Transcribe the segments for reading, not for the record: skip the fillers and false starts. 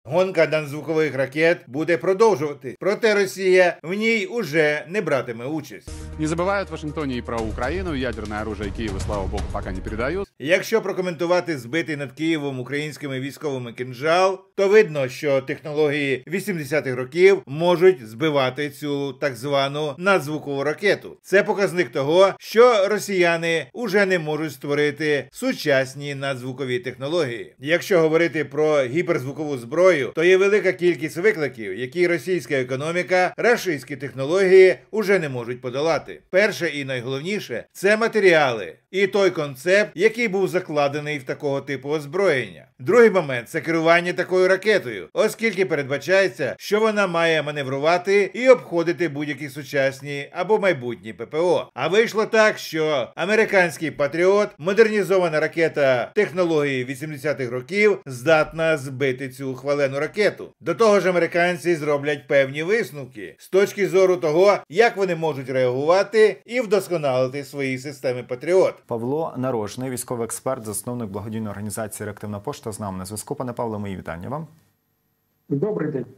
Гонка надзвукових ракет буде продовжувати, проте Росія в ній уже не братиме участь. Не забывают в Вашингтоне и про Украину. Ядерное оружие Киева, слава богу, пока не передают. Якщо прокоментувати збитий над Києвом українськими військовими кинжал, то видно, що технології 80-х років можуть збивати цю так звану надзвукову ракету. Це показник того, що росіяни уже не можуть створити сучасні надзвукові технології. Якщо говорити про гіперзвукову зброю, то є велика кількість викликів, які російська економіка, рашистські технології уже не можуть подолати. Перше і найголовніше – це матеріали і той концепт, який був закладений в такого типу озброєння. Другий момент – це керування такою ракетою, оскільки передбачається, що вона має маневрувати і обходити будь-які сучасні або майбутні ППО. А вийшло так, що американський Патріот, модернізована ракета технології 80-х років, здатна збити цю хвалену ракету. До того ж, американці зроблять певні висновки з точки зору того, як вони можуть реагувати і вдосконалити свої системи Патріот. Павло Нарожний, військовий експерт, засновник благодійної організації «Реактивна пошта», з нами на зв'язку. Пане Павло, мої вітання вам. Добрий день.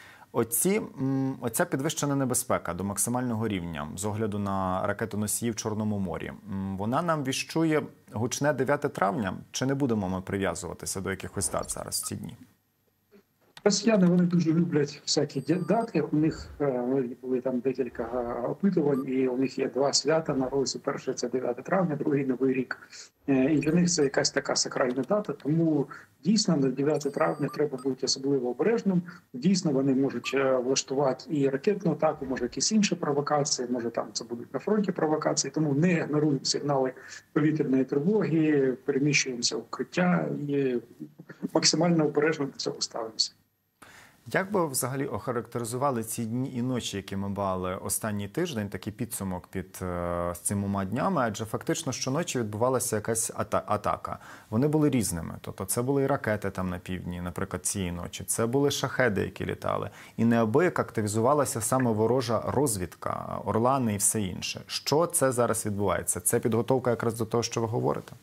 Оця підвищена небезпека до максимального рівня з огляду на ракетоносії в Чорному морі, вона нам віщує гучне 9 травня? Чи не будемо ми прив'язуватися до якихось дат зараз в ці дні? Росіяни, вони дуже люблять всякі дати. У них були там декілька опитувань, і у них є 2 свята на розі. Перше – це 9 травня, другий – Новий рік. І для них це якась така сакральна дата, тому дійсно на 9 травня треба бути особливо обережним. Дійсно, вони можуть влаштувати і ракетну атаку, може якісь інші провокації, може там це будуть на фронті провокації, тому не ігноруємо сигнали повітряної тривоги, переміщуємося в укриття і максимально обережно до цього ставимося. Як би ви взагалі охарактеризували ці дні і ночі, які ми мали останній тиждень, такий підсумок під цими днями, адже фактично щоночі відбувалася якась атака. Вони були різними, тобто це були і ракети там на півдні, наприклад, цієї ночі, це були шахеди, які літали, і неабияк активізувалася саме ворожа розвідка, орлани і все інше. Що це зараз відбувається? Це підготовка якраз до того, що ви говорите?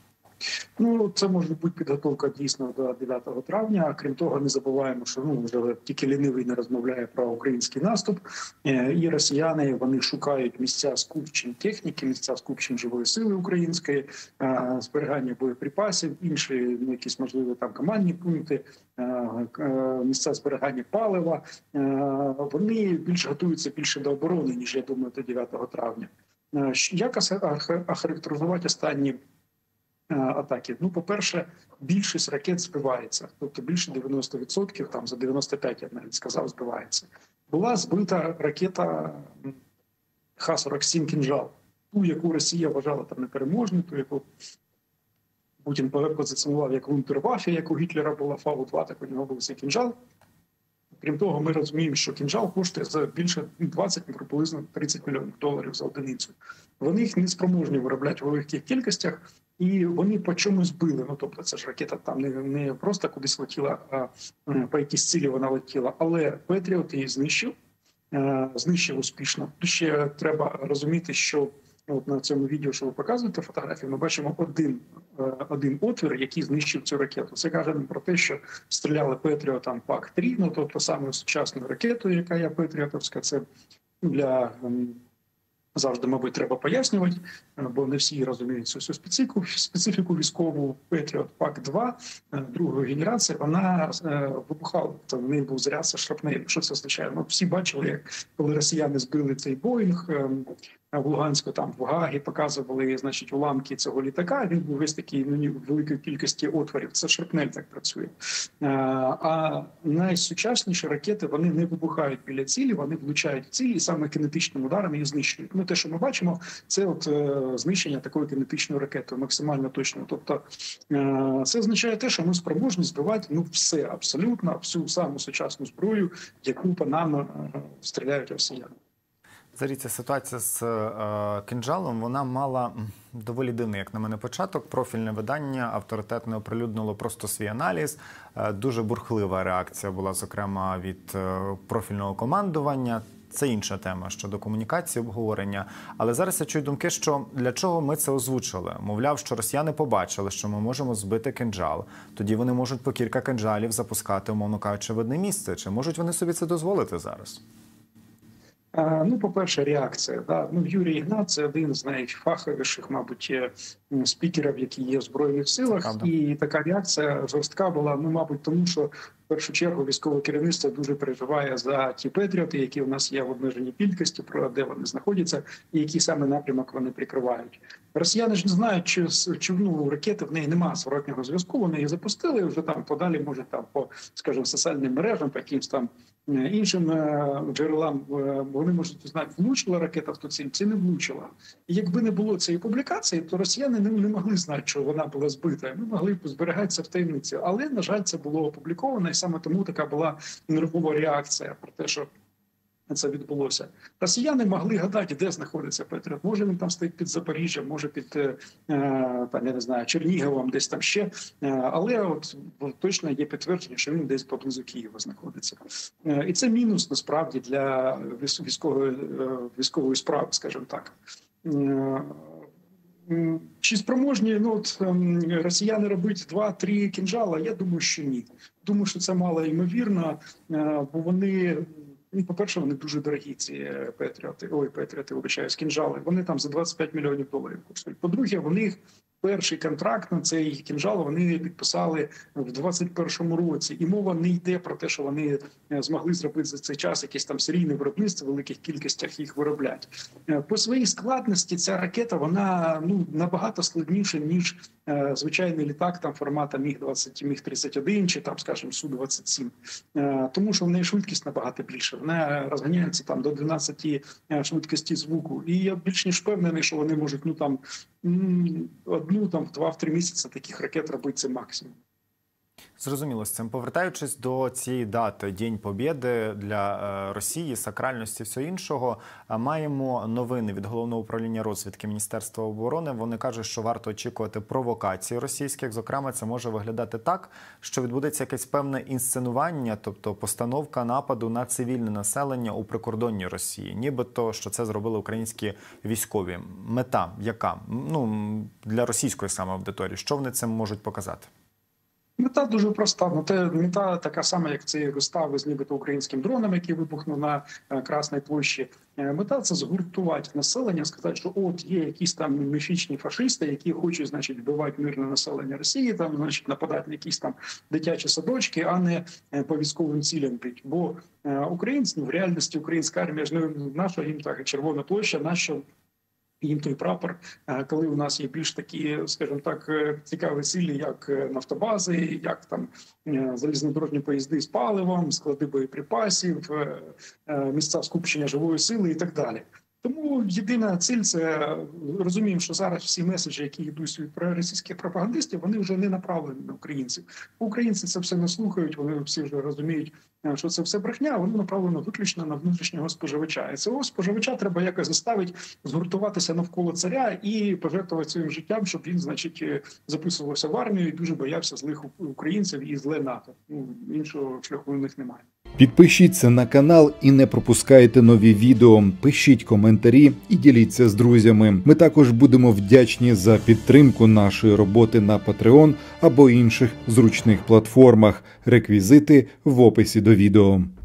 Ну, це може бути підготовка дійсно до 9 травня. Крім того, не забуваємо, що вже тільки лінивий не розмовляє про український наступ. І росіяни, вони шукають місця скупчень техніки, місця скупчень живої сили української, зберігання боєприпасів, інші якісь можливі там командні пункти, місця зберігання палива. Вони більше готуються до оборони, ніж, я думаю, до 9 травня. Як охарактеризувати останні атаки? Ну, по-перше, більшість ракет збивається, тобто більше 90%, там за 95%, я навіть сказав, збивається. Була збита ракета Х-47 «Кинжал», ту, яку Росія вважала там непереможною, ту, яку Путін позиціонував як «Вунтерваффе», як у Гітлера була Фау-2, так у нього був цей «Кинжал». Крім того, ми розуміємо, що «Кинжал» коштує за більше 20, приблизно 30 мільйонів доларів за одиницю. Вони їх не спроможні виробляти в великих кількостях, і вони по чомусь били. Ну, тобто це ж ракета там не просто кудись летіла, а по якійсь цілі вона летіла. Але Петріот її знищив успішно. Тут ще треба розуміти, що от на цьому відео, що ви показуєте фотографії, ми бачимо один отвір, який знищив цю ракету. Це каже нам про те, що стріляли Петріотом ПАК-3, ну тобто саме сучасною ракетою, яка є петріотовська. Це для завжди, мабуть, треба пояснювати, бо не всі розуміють цю специфіку військову. Петріот ПАК-2 другої генерації, вона вибухала, тобто в неї був заряд шрапнелю. Що це означає? Ну, всі бачили, як коли росіяни збили цей Боїнг в Луганську, там в Гагі показували, значить, уламки цього літака. Він був весь такий великої кількості отворів. Це шрапнель так працює. А найсучасніші ракети, вони не вибухають біля цілі, вони влучають в цілі і саме кинетичним ударом її знищують. Ну, те, що ми бачимо, це от знищення такої кинетичної ракети, максимально точно. Тобто це означає те, що ми спроможні збивати все, абсолютно, всю саму сучасну зброю, яку по нам стріляють росіяни. Взагалі, ця ситуація з кинджалом, вона мала доволі дивний, як на мене, початок. Профільне видання авторитетне оприлюднило просто свій аналіз. Дуже бурхлива реакція була, зокрема, від профільного командування. Це інша тема щодо комунікації, обговорення. Але зараз я чую думки, що для чого ми це озвучили. Мовляв, що росіяни побачили, що ми можемо збити кинджал. Тоді вони можуть по кілька кинджалів запускати, умовно кажучи, в одне місце. Чи можуть вони собі це дозволити зараз? Ну, по-перше, реакція. Да? Ну, Юрій Ігнат – це один з найфаховіших, мабуть, спікерів, які є в Збройних силах. Правда. І така реакція жорстка була, ну, мабуть, тому що в першу чергу військове керівництво дуже переживає за ті патріоти, які у нас є в обмеженій кількості, про де вони знаходяться, і який саме напрямок вони прикривають. Росіяни ж не знають, чи ракети в неї немає зворотнього зв'язку, вони її запустили, вже там подалі, може, там по, скажімо, соціальним мережам, по якимсь там іншим джерелам, вони можуть узнати, влучила ракета в ту ціль, чи не влучила. І якби не було цієї публікації, то росіяни не могли знати, що вона була збита. Ми могли б зберігатися в таємниці. Але, на жаль, це було опубліковано, і саме тому така була нервова реакція про те, що це відбулося. Росіяни могли гадати, де знаходиться Патріот. Може, він там стоїть під Запоріжжям, може під, там, я не знаю, Черніговом, десь там ще. Але от точно є підтвердження, що він десь поблизу Києва знаходиться. І це мінус, насправді, для військової справи, скажімо так. Чи спроможні росіяни робити 2-3 кинджала? Я думаю, що ні. Думаю, що це мало ймовірно, бо вони... По-перше, вони дуже дорогі, ці патріоти, вибачаюсь, кінжали. Вони там за $25 мільйонів коштують. По-друге, в них перший контракт на цей кінжал вони підписали в 2021 році. І мова не йде про те, що вони змогли зробити за цей час якесь там серійне виробництво, в великих кількостях їх вироблять. По своїй складності ця ракета, вона набагато складніша, ніж звичайний літак там формату Міг-20, Міг-31 чи там, скажімо, Су-27. Тому що в неї швидкість набагато більша. Вона розганяється там до 12 швидкості звуку. І я більш ніж впевнений, що вони можуть, одну, там, в 2-3 місяці таких ракет робити це максимум. Зрозуміло з цим. Повертаючись до цієї дати, День Побєди для Росії, сакральності, все іншого, маємо новини від Головного управління розвідки Міністерства оборони. Вони кажуть, що варто очікувати провокацій російських. Зокрема, це може виглядати так, що відбудеться якесь певне інсценування, тобто постановка нападу на цивільне населення у прикордонні Росії. Нібито, що це зробили українські військові. Мета яка? Для російської саме аудиторії. Що вони цим можуть показати? Мета дуже проста. Мета така сама, як ці вистави з нібито українським дроном, який вибухнув на Красній площі. Мета – це згуртувати населення, сказати, що от є якісь там міфічні фашисти, які хочуть, значить, вбивати мирне населення Росії, там, значить, нападати на якісь там дитячі садочки, а не по військовим цілям бити. Бо українці, в реальності українська армія ж не наша, їм так Червона площа, наша їм той прапор, коли у нас є більш такі, скажімо так, цікаві цілі, як нафтобази, як там залізнодорожні поїзди з паливом, склади боєприпасів, місця скупчення живої сили і так далі. Тому єдина ціль – це розуміємо, що зараз всі меседжі, які йдуть від російських пропагандистів, вони вже не направлені на українців. Українці це все не слухають, вони всі вже розуміють, що це все брехня, воно направлено виключно на внутрішнього споживача. І цього споживача треба якось заставити згуртуватися навколо царя і пожертвувати своїм життям, щоб він, значить, записувався в армію і дуже боявся злих українців і зле НАТО. Іншого шляху у них немає. Підпишіться на канал і не пропускайте нові відео. Пишіть коментарі і діліться з друзями. Ми також будемо вдячні за підтримку нашої роботи на Patreon або інших зручних платформах. Реквізити в описі до відео.